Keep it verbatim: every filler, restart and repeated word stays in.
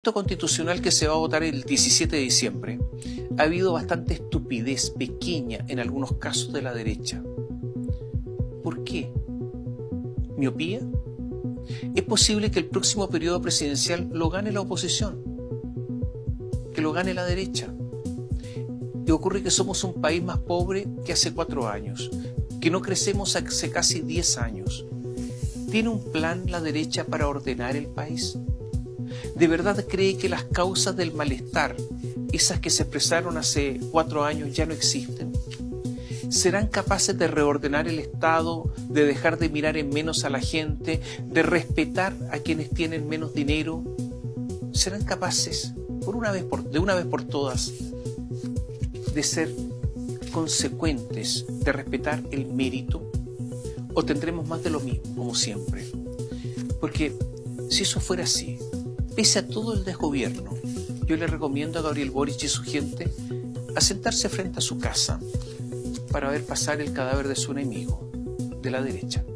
texto constitucional que se va a votar el diecisiete de diciembre, ha habido bastante estupidez pequeña en algunos casos de la derecha. ¿Por qué? ¿Miopía? Es posible que el próximo periodo presidencial lo gane la oposición, que lo gane la derecha. Y ocurre que somos un país más pobre que hace cuatro años, que no crecemos hace casi diez años. ¿Tiene un plan la derecha para ordenar el país? ¿De verdad cree que las causas del malestar, esas que se expresaron hace cuatro años, ya no existen? ¿Serán capaces de reordenar el Estado, de dejar de mirar en menos a la gente, de respetar a quienes tienen menos dinero? ¿Serán capaces, por una vez por, de una vez por todas, de ser consecuentes, de respetar el mérito? ¿O tendremos más de lo mismo, como siempre? Porque si eso fuera así, pese a todo el desgobierno, yo le recomiendo a Gabriel Boric y su gente a sentarse frente a su casa para ver pasar el cadáver de su enemigo, de la derecha.